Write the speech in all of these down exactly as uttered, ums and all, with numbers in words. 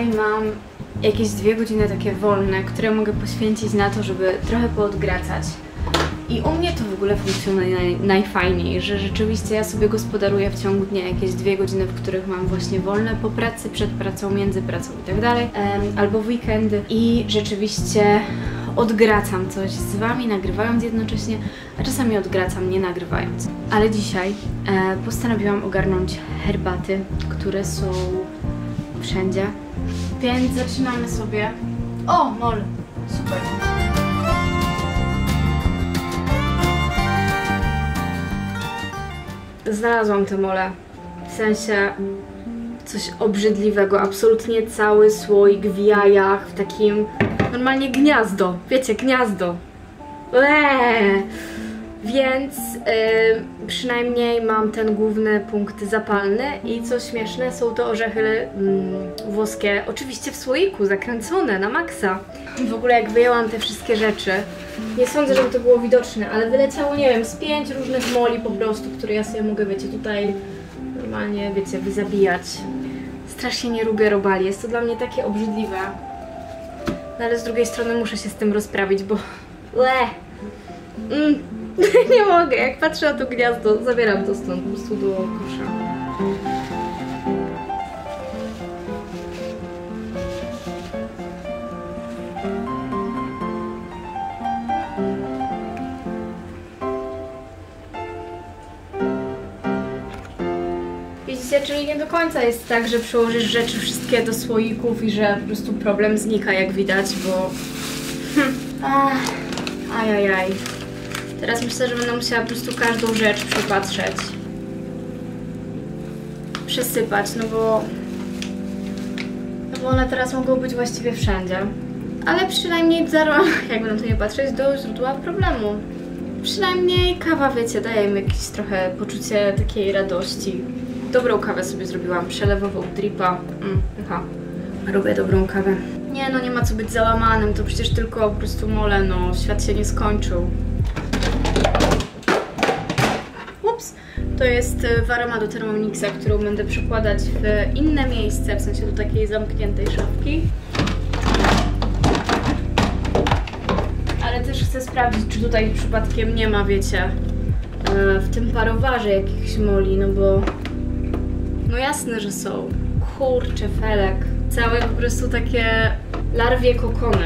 dzisiaj mam jakieś dwie godziny takie wolne, które mogę poświęcić na to, żeby trochę poodgracać. I u mnie to w ogóle funkcjonuje naj, najfajniej, że rzeczywiście ja sobie gospodaruję w ciągu dnia jakieś dwie godziny, w których mam właśnie wolne po pracy, przed pracą, między pracą i tak dalej, albo w weekendy i rzeczywiście odgracam coś z Wami, nagrywając jednocześnie, a czasami odgracam nie nagrywając. Ale dzisiaj e, postanowiłam ogarnąć herbaty, które są wszędzie, więc zaczynamy sobie... O, mol! Super! Znalazłam te mole, w sensie coś obrzydliwego, absolutnie cały słoik w jajach, w takim normalnie gniazdo, wiecie, gniazdo. Eee. Więc yy, przynajmniej mam ten główny punkt zapalny i co śmieszne, są to orzechy yy, włoskie, oczywiście w słoiku, zakręcone na maksa. W ogóle jak wyjęłam te wszystkie rzeczy, nie sądzę, żeby to było widoczne, ale wyleciało, nie wiem, z pięć różnych moli po prostu, które ja sobie mogę, wiecie, tutaj normalnie, wiecie, wyzabijać. Strasznie nie lubię robali, jest to dla mnie takie obrzydliwe. No ale z drugiej strony muszę się z tym rozprawić, bo... Ue. Mm. Nie mogę, jak patrzę na to gniazdo, zabieram to stąd po prostu do kosza. Widzicie, czyli nie do końca jest tak, że przyłożysz rzeczy wszystkie do słoików i że po prostu problem znika, jak widać, bo... Hm. Ach, ajajaj. Teraz myślę, że będę musiała po prostu każdą rzecz przypatrzeć. Przesypać, no bo... No bo one teraz mogą być właściwie wszędzie. Ale przynajmniej zaraz, jak będę tu nie patrzeć, do źródła problemu. Przynajmniej kawa, wiecie, daje mi jakieś trochę poczucie takiej radości. Dobrą kawę sobie zrobiłam, przelewową dripa. Mm, aha. Robię dobrą kawę. Nie no, nie ma co być załamanym, to przecież tylko po prostu mole, no, świat się nie skończył. Ups! To jest waroma do Thermomixa, którą będę przykładać w inne miejsce, w sensie do takiej zamkniętej szafki. Ale też chcę sprawdzić, czy tutaj przypadkiem nie ma, wiecie, w tym parowarze jakichś moli, no bo... No jasne, że są. Kurczę, felek. Całe po prostu takie larwie kokony.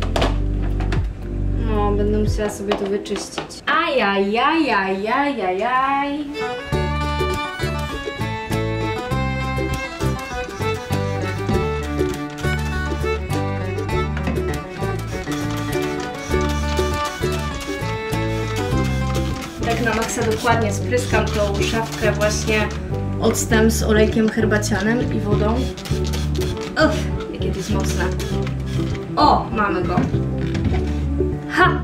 No, będę musiała sobie to wyczyścić. Ajajajajajajaj. Tak na maksa dokładnie spryskam tą szafkę właśnie octem z olejkiem herbacianym i wodą. Uff, jakie to jest mocne. O, mamy go. Ha!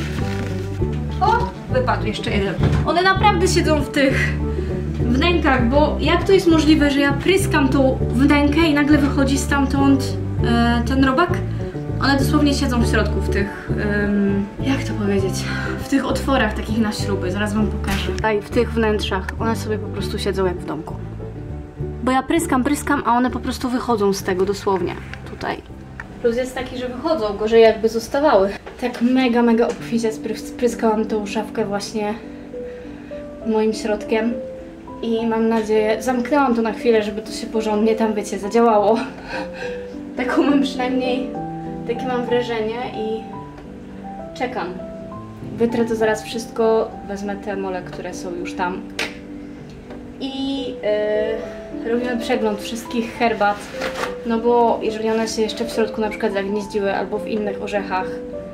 O, wypadł jeszcze jeden. One naprawdę siedzą w tych wnękach, bo jak to jest możliwe, że ja pryskam tą wnękę i nagle wychodzi stamtąd e, ten robak? One dosłownie siedzą w środku, w tych, um, jak to powiedzieć, w tych otworach takich na śruby, zaraz wam pokażę. Tutaj, w tych wnętrzach, one sobie po prostu siedzą jak w domku. Bo ja pryskam, pryskam, a one po prostu wychodzą z tego dosłownie, tutaj. Plus jest taki, że wychodzą, gorzej jakby zostawały. Tak mega, mega obficie spryskałam tą szafkę właśnie moim środkiem. I mam nadzieję, zamknęłam to na chwilę, żeby to się porządnie tam, wiecie, zadziałało. Taką mam przynajmniej, takie mam wrażenie i czekam. Wytrę to zaraz wszystko, wezmę te mole, które są już tam. I yy, robimy przegląd wszystkich herbat, no bo jeżeli one się jeszcze w środku na przykład zagnieździły albo w innych orzechach.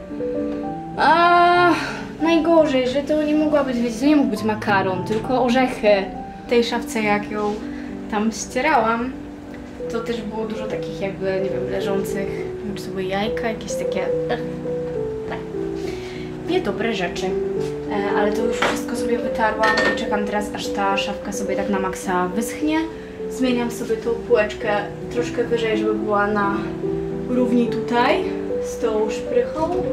A najgorzej, że to nie mogła być, wiecie, to nie mógł być makaron, tylko orzechy. W tej szafce, jak ją tam ścierałam, to też było dużo takich jakby, nie wiem, leżących, nie wiem, czy to były jajka, jakieś takie niedobre rzeczy. E, ale to już wszystko sobie wytarłam i czekam teraz, aż ta szafka sobie tak na maksa wyschnie. Zmieniam sobie tą półeczkę troszkę wyżej, żeby była na równi tutaj z tą szprychą.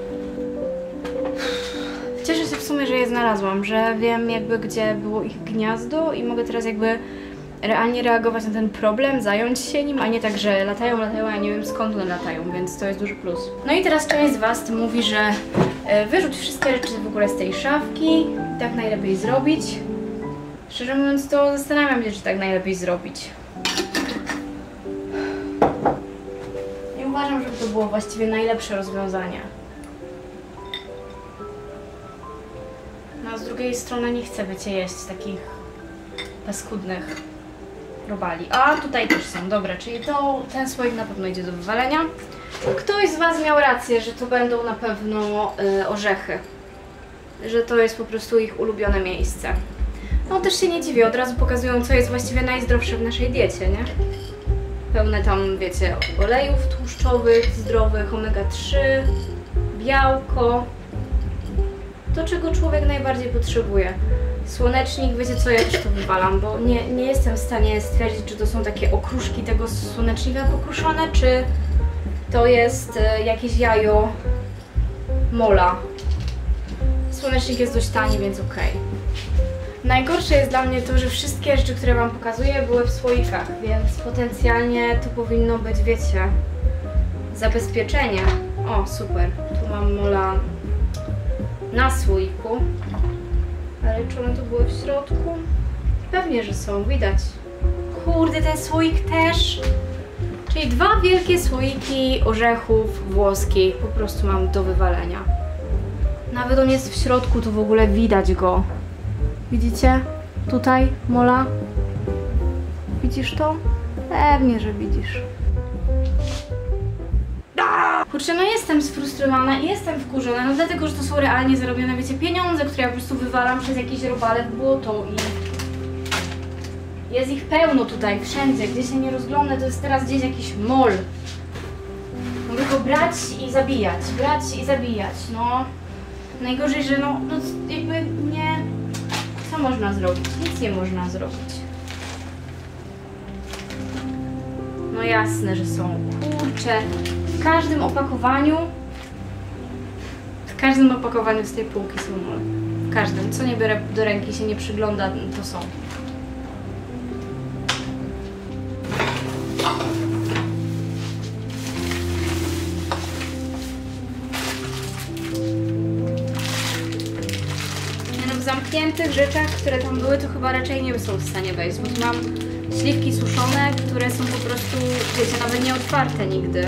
Cieszę się w sumie, że je znalazłam, że wiem jakby gdzie było ich gniazdo i mogę teraz jakby realnie reagować na ten problem, zająć się nim, a nie tak, że latają, latają, a ja nie wiem skąd one latają, więc to jest duży plus. No i teraz część z Was mówi, że e, wyrzuć wszystkie rzeczy w ogóle z tej szafki, tak najlepiej zrobić. Szczerze mówiąc, to zastanawiam się, czy tak najlepiej zrobić. Nie uważam, żeby to było właściwie najlepsze rozwiązanie. No a z drugiej strony nie chcę, wiecie, jeść takich paskudnych robali. A tutaj też są, dobra, czyli to, ten słoik na pewno idzie do wywalenia. Ktoś z Was miał rację, że to będą na pewno y, orzechy. Że to jest po prostu ich ulubione miejsce. No też się nie dziwię, od razu pokazują, co jest właściwie najzdrowsze w naszej diecie, nie? Pełne tam, wiecie, olejów tłuszczowych, zdrowych, omega trzy, białko. To, czego człowiek najbardziej potrzebuje. Słonecznik, wiecie co, ja też to wywalam, bo nie, nie jestem w stanie stwierdzić, czy to są takie okruszki tego słonecznika pokruszone, czy to jest e, jakieś jajo mola. Słonecznik jest dość tani, więc okej. Okay. Najgorsze jest dla mnie to, że wszystkie rzeczy, które Wam pokazuję, były w słoikach, więc potencjalnie to powinno być, wiecie, zabezpieczenie. O, super, tu mam mola na słoiku. Ale czy one tu były w środku? Pewnie, że są, widać. Kurde, ten słoik też. Czyli dwa wielkie słoiki orzechów włoskich po prostu mam do wywalenia. Nawet on jest w środku, to w ogóle widać go. Widzicie? Tutaj mola. Widzisz to? Pewnie, że widzisz. Kurczę, no jestem sfrustrowana i jestem wkurzona, no dlatego, że to są realnie zarobione, wiecie, pieniądze, które ja po prostu wywalam przez jakieś robale w błoto i jest ich pełno tutaj, wszędzie, gdzie się nie rozglądnę, to jest teraz gdzieś jakiś mol. Mogę go brać i zabijać, brać i zabijać, no. Najgorzej, że no, no jakby nie... Co można zrobić? Nic nie można zrobić. No jasne, że są. Kurczę. W każdym opakowaniu, w każdym opakowaniu z tej półki są mole. W każdym, co nie biorę do ręki, się nie przygląda, to są. No, w zamkniętych rzeczach, które tam były, to chyba raczej nie są w stanie wejść, bo tu mam śliwki suszone, które są po prostu, wiecie, nawet nie otwarte nigdy.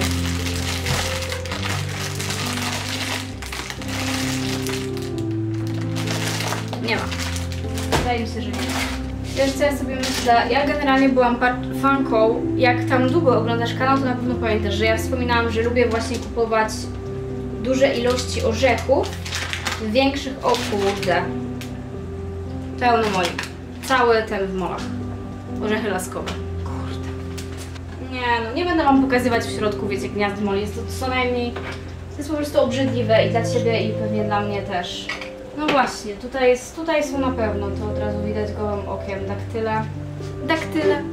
Nie ma. Wydaje mi się, że nie ma. Wiesz co ja sobie myślę? Ja generalnie byłam fanką, jak tam długo oglądasz kanał, to na pewno pamiętasz, że ja wspominałam, że lubię właśnie kupować duże ilości orzechów w większych, o kurde, pełno moli. Cały ten w molach. Orzechy laskowe. Kurde. Nie no, nie będę Wam pokazywać w środku, wiecie, gniazd moli. Jest to co najmniej, to jest po prostu obrzydliwe i dla Ciebie i pewnie dla mnie też. No właśnie, tutaj, jest, tutaj są na pewno, to od razu widać gołym okiem, daktyle. Daktyle.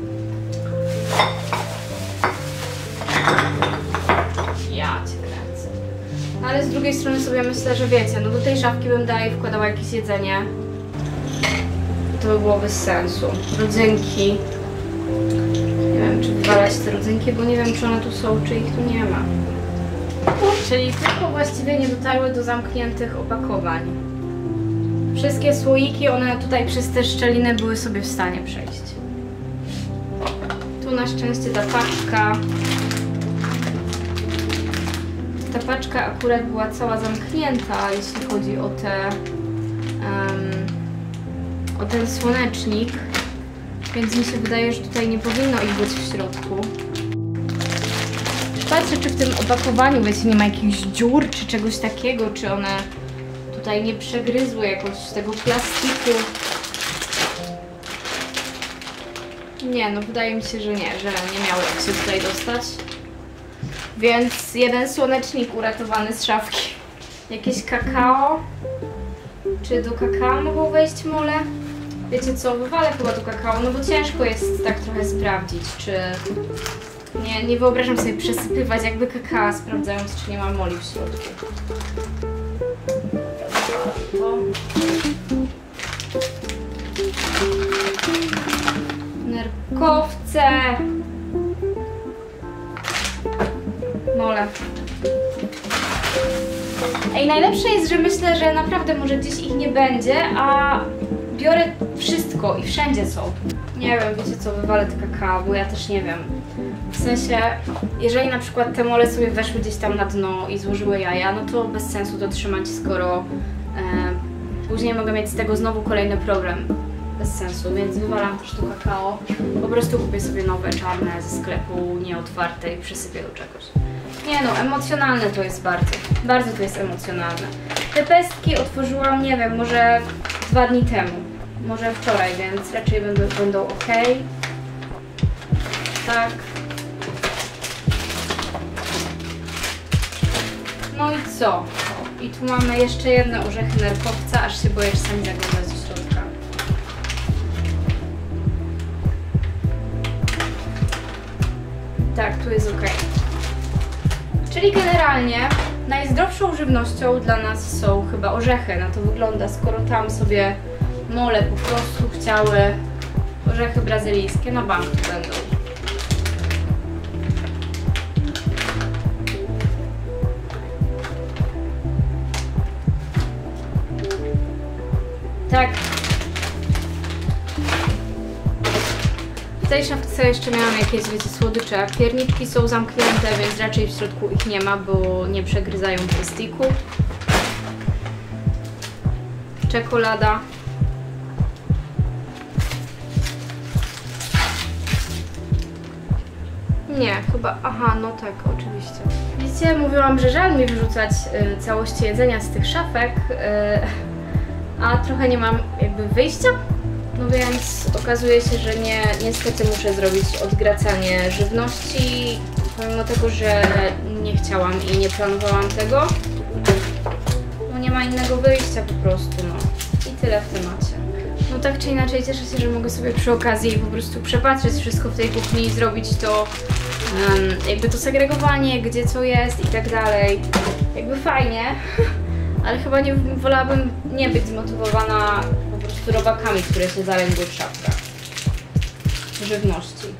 Ja Cię kręcę. Ale z drugiej strony sobie myślę, że wiecie, no do tej szafki bym dalej wkładała jakieś jedzenie. To by było bez sensu. Rodzynki. Nie wiem, czy wywalać te rodzynki, bo nie wiem, czy one tu są, czy ich tu nie ma. Czyli tylko właściwie nie dotarły do zamkniętych opakowań. Wszystkie słoiki, one tutaj przez te szczeliny były sobie w stanie przejść. Tu na szczęście ta paczka. Ta paczka akurat była cała zamknięta, jeśli chodzi o te... Um, o ten słonecznik. Więc mi się wydaje, że tutaj nie powinno ich być w środku. Patrzę, czy w tym opakowaniu, wiecie, nie ma jakichś dziur, czy czegoś takiego, czy one tutaj nie przegryzły jakoś tego plastiku. Nie, no wydaje mi się, że nie, że nie miało jak się tutaj dostać. Więc jeden słonecznik uratowany z szafki. Jakieś kakao. Czy do kakao mogą wejść mole? Wiecie co, wywalę chyba do kakao, no bo ciężko jest tak trochę sprawdzić, czy... Nie, nie wyobrażam sobie przesypywać jakby kakao, sprawdzając, czy nie ma moli w środku. To... Szafkowce! Mole. Ej, najlepsze jest, że myślę, że naprawdę może gdzieś ich nie będzie, a biorę wszystko i wszędzie są. Nie wiem, wiecie co, wywalę te kakao, bo ja też nie wiem. W sensie, jeżeli na przykład te mole sobie weszły gdzieś tam na dno i złożyły jaja, no to bez sensu to trzymać, skoro e, później mogę mieć z tego znowu kolejny problem. Bez sensu, więc wywalam też tu kakao. Po prostu kupię sobie nowe, czarne ze sklepu, nieotwarte i przysypię do czegoś. Nie no, emocjonalne to jest bardzo. Bardzo to jest emocjonalne. Te pestki otworzyłam, nie wiem, może dwa dni temu. Może wczoraj, więc raczej będą, będą ok. Tak. No i co? I tu mamy jeszcze jedne orzechy nerkowca, aż się boję czasami zaglądać do środka. Tak, tu jest ok. Czyli generalnie najzdrowszą żywnością dla nas są chyba orzechy. Na to wygląda, skoro tam sobie mole po prostu chciały orzechy brazylijskie, na bank tu będą. Tak. W tej szafce jeszcze miałam jakieś, wiecie, słodycze. Pierniczki są zamknięte, więc raczej w środku ich nie ma, bo nie przegryzają plastiku. Czekolada. Nie, chyba, aha, no tak, oczywiście. Widzicie, mówiłam, że żal mi wyrzucać y, całości jedzenia z tych szafek, y, a trochę nie mam jakby wyjścia. No więc okazuje się, że nie, niestety muszę zrobić odgracanie żywności, pomimo tego, że nie chciałam i nie planowałam tego. No nie ma innego wyjścia po prostu, no. I tyle w temacie. No tak czy inaczej cieszę się, że mogę sobie przy okazji po prostu przepatrzeć wszystko w tej kuchni i zrobić to, um, jakby to segregowanie, gdzie co jest i tak dalej. Jakby fajnie, ale chyba nie wolałabym nie być zmotywowana po prostu robakami, które się zalęgły w szafkach żywności.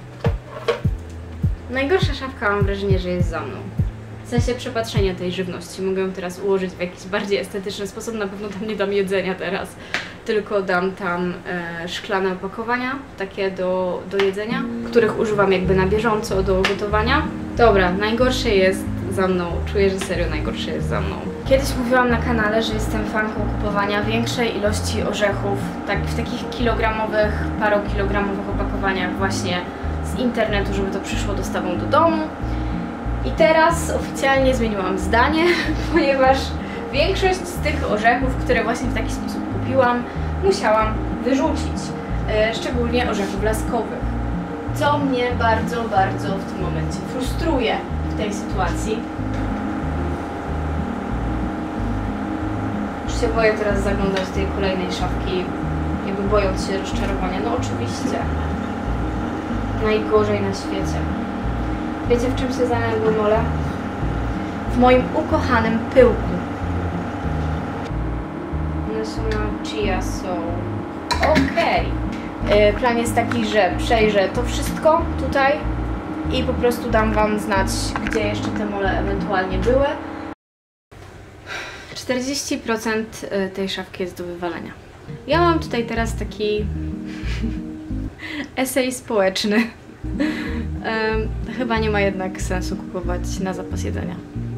Najgorsza szafka, mam wrażenie, że jest za mną. W sensie przepatrzenia tej żywności. Mogę ją teraz ułożyć w jakiś bardziej estetyczny sposób. Na pewno tam nie dam jedzenia teraz, tylko dam tam e, szklane opakowania, takie do, do jedzenia, których używam jakby na bieżąco do gotowania. Dobra, najgorsze jest za mną. Czuję, że serio najgorsze jest za mną. Kiedyś mówiłam na kanale, że jestem fanką kupowania większej ilości orzechów, tak w takich kilogramowych, parokilogramowych opakowaniach właśnie z internetu, żeby to przyszło dostawą do domu. I teraz oficjalnie zmieniłam zdanie, ponieważ większość z tych orzechów, które właśnie w taki sposób kupiłam, musiałam wyrzucić. E, szczególnie orzechów laskowych. Co mnie bardzo, bardzo w tym momencie frustruje w tej sytuacji. Już się boję teraz zaglądać do tej kolejnej szafki, jakby bojąc się rozczarowania. No oczywiście. Najgorzej na świecie. Wiecie, w czym się zalęgły mole? W moim ukochanym pyłku. Nasiona chia są okej. Okay. Plan jest taki, że przejrzę to wszystko tutaj i po prostu dam wam znać, gdzie jeszcze te mole ewentualnie były. czterdzieści procent tej szafki jest do wywalenia. Ja mam tutaj teraz taki esej społeczny. Um, chyba nie ma jednak sensu kupować na zapas jedzenia.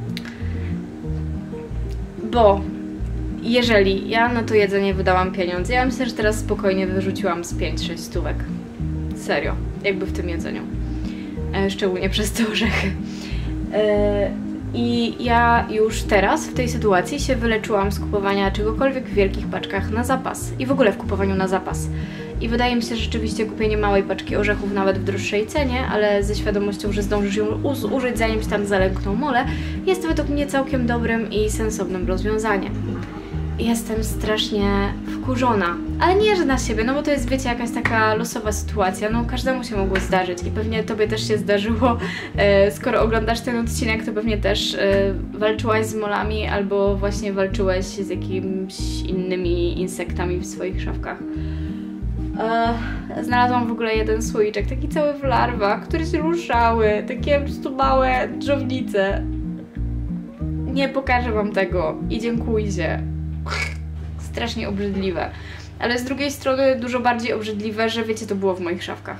Bo jeżeli ja na to jedzenie wydałam pieniądze, ja myślę, że teraz spokojnie wyrzuciłam z pięć sześć stówek. Serio, jakby w tym jedzeniu. E, szczególnie przez te orzechy. E, I ja już teraz w tej sytuacji się wyleczyłam z kupowania czegokolwiek w wielkich paczkach na zapas. I w ogóle w kupowaniu na zapas. I wydaje mi się, że rzeczywiście kupienie małej paczki orzechów nawet w droższej cenie, ale ze świadomością, że zdążysz ją użyć, zanim się tam zalękną mole, jest według mnie całkiem dobrym i sensownym rozwiązaniem. Jestem strasznie wkurzona, ale nie, że na siebie, no bo to jest, wiecie, jakaś taka losowa sytuacja, no każdemu się mogło zdarzyć i pewnie tobie też się zdarzyło. E, skoro oglądasz ten odcinek, to pewnie też e, walczyłaś z molami albo właśnie walczyłeś z jakimiś innymi insektami w swoich szafkach. E, znalazłam w ogóle jeden słoiczek, taki cały w larwach, które się ruszały, takie po prostu małe dżownice. Nie pokażę wam tego i dziękujcie. Strasznie obrzydliwe. Ale z drugiej strony dużo bardziej obrzydliwe, że wiecie, to było w moich szafkach.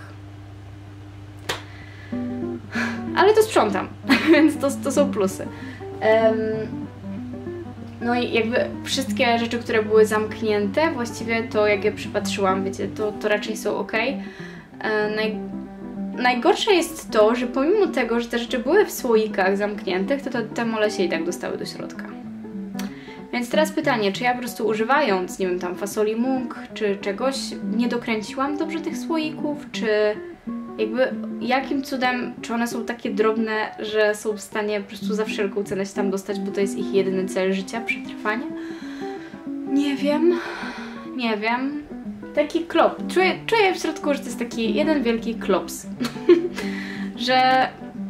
Ale to sprzątam, więc to, to są plusy. Um, no i jakby wszystkie rzeczy, które były zamknięte, właściwie to jak je przypatrzyłam, wiecie, to, to raczej są ok. E, naj, najgorsze jest to, że pomimo tego, że te rzeczy były w słoikach zamkniętych, to, to te mole się i tak dostały do środka. Więc teraz pytanie, czy ja po prostu używając, nie wiem, tam fasoli mung, czy czegoś, nie dokręciłam dobrze tych słoików, czy jakby jakim cudem, czy one są takie drobne, że są w stanie po prostu za wszelką cenę się tam dostać, bo to jest ich jedyny cel życia, przetrwanie? Nie wiem, nie wiem. Taki klop. Czuję, czuję w środku, że to jest taki jeden wielki klops. Że...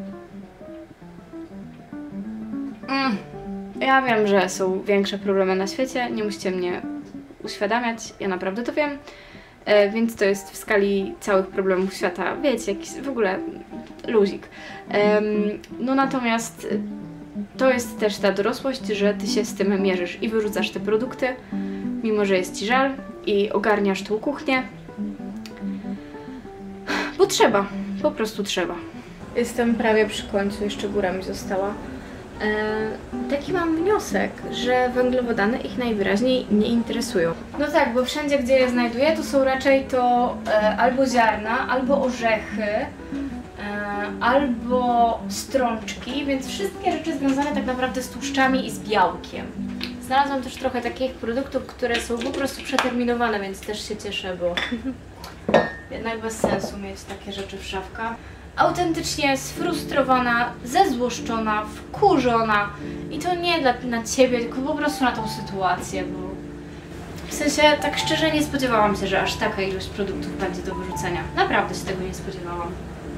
Mm. Ja wiem, że są większe problemy na świecie, nie musicie mnie uświadamiać, ja naprawdę to wiem. E, więc to jest w skali całych problemów świata, wiecie, jakiś w ogóle luzik. E, no natomiast to jest też ta dorosłość, że ty się z tym mierzysz i wyrzucasz te produkty, mimo że jest ci żal i ogarniasz tą kuchnię. Bo trzeba, po prostu trzeba. Jestem prawie przy końcu, jeszcze góra mi została. E, taki mam wniosek, że węglowodany ich najwyraźniej nie interesują. No tak, bo wszędzie, gdzie je znajduję, to są raczej to e, albo ziarna, albo orzechy, e, albo strączki, więc wszystkie rzeczy związane tak naprawdę z tłuszczami i z białkiem. Znalazłam też trochę takich produktów, które są po prostu przeterminowane, więc też się cieszę, bo jednak bez sensu mieć takie rzeczy w szafkach. Autentycznie sfrustrowana, zezłoszczona, wkurzona i to nie dla, na ciebie, tylko po prostu na tą sytuację, bo w sensie tak szczerze nie spodziewałam się, że aż taka ilość produktów będzie do wyrzucenia. Naprawdę się tego nie spodziewałam.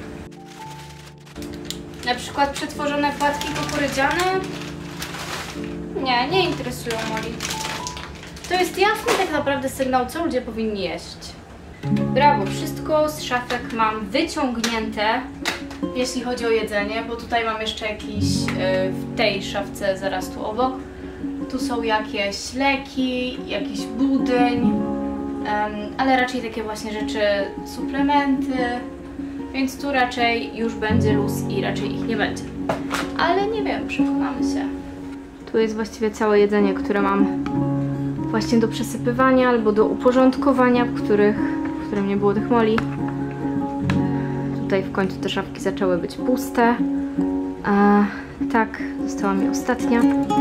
Na przykład przetworzone płatki kukurydziane? Nie, nie interesują Moli. To jest jasny tak naprawdę sygnał, co ludzie powinni jeść. Brawo, wszystko z szafek mam wyciągnięte, jeśli chodzi o jedzenie, bo tutaj mam jeszcze jakiś, yy, w tej szafce zaraz tu obok, tu są jakieś leki, jakiś budyń, um, ale raczej takie właśnie rzeczy, suplementy, więc tu raczej już będzie luz i raczej ich nie będzie. Ale nie wiem, przekonamy się. Tu jest właściwie całe jedzenie, które mam właśnie do przesypywania albo do uporządkowania, w których w którym nie było tych moli. Tutaj w końcu te szafki zaczęły być puste. A tak, została mi ostatnia.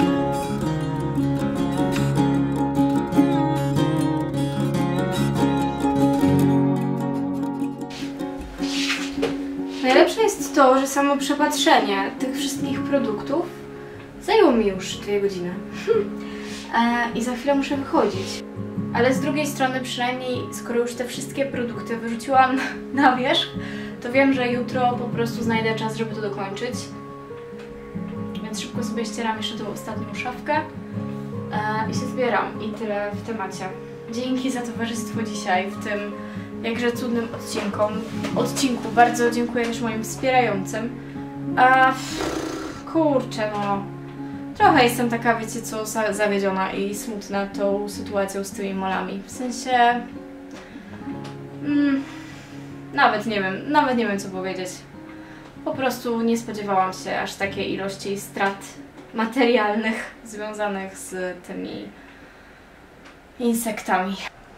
Najlepsze jest to, że samo przepatrzenie tych wszystkich produktów zajęło mi już dwie godziny. I za chwilę muszę wychodzić. Ale z drugiej strony przynajmniej, skoro już te wszystkie produkty wyrzuciłam na wierzch, to wiem, że jutro po prostu znajdę czas, żeby to dokończyć. Więc szybko sobie ścieram jeszcze tą ostatnią szafkę e, i się zbieram. I tyle w temacie. Dzięki za towarzystwo dzisiaj w tym jakże cudnym odcinkom. odcinku. Bardzo dziękuję też moim wspierającym. A, kurczę no... Trochę jestem taka, wiecie co, zawiedziona i smutna tą sytuacją z tymi molami. W sensie... Mm, nawet nie wiem, nawet nie wiem co powiedzieć. Po prostu nie spodziewałam się aż takiej ilości strat materialnych związanych z tymi insektami.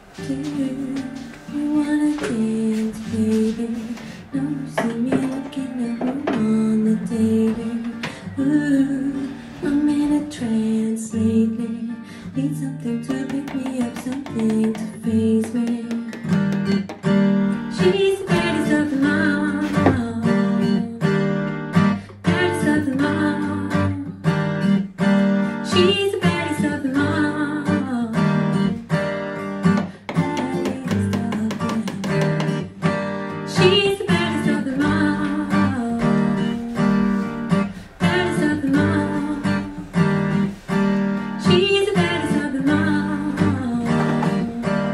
I'm in a trance lately. Need something to pick me up, something to face me. She's the baddest of them all. Baddest of them all. She's the baddest of them all. Baddest of them. She's the baddest of them all. Baddest of them all. She's the baddest of them all.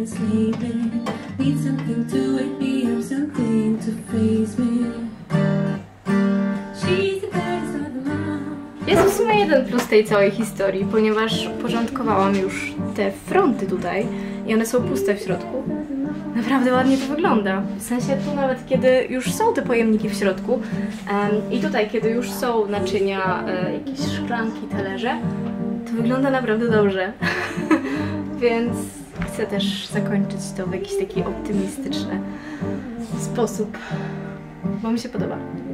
chance lately. Need something to wake me up, something to face me. She's the baddest of them all. Jest w sumie jeden plus tej całej historii, ponieważ uporządkowałam już te fronty tutaj i one są puste w środku. Naprawdę ładnie to wygląda. W sensie tu nawet kiedy już są te pojemniki w środku um, i tutaj kiedy już są naczynia, e, jakieś szklanki, talerze, to wygląda naprawdę dobrze. Więc chcę też zakończyć to w jakiś taki optymistyczny sposób, bo mi się podoba.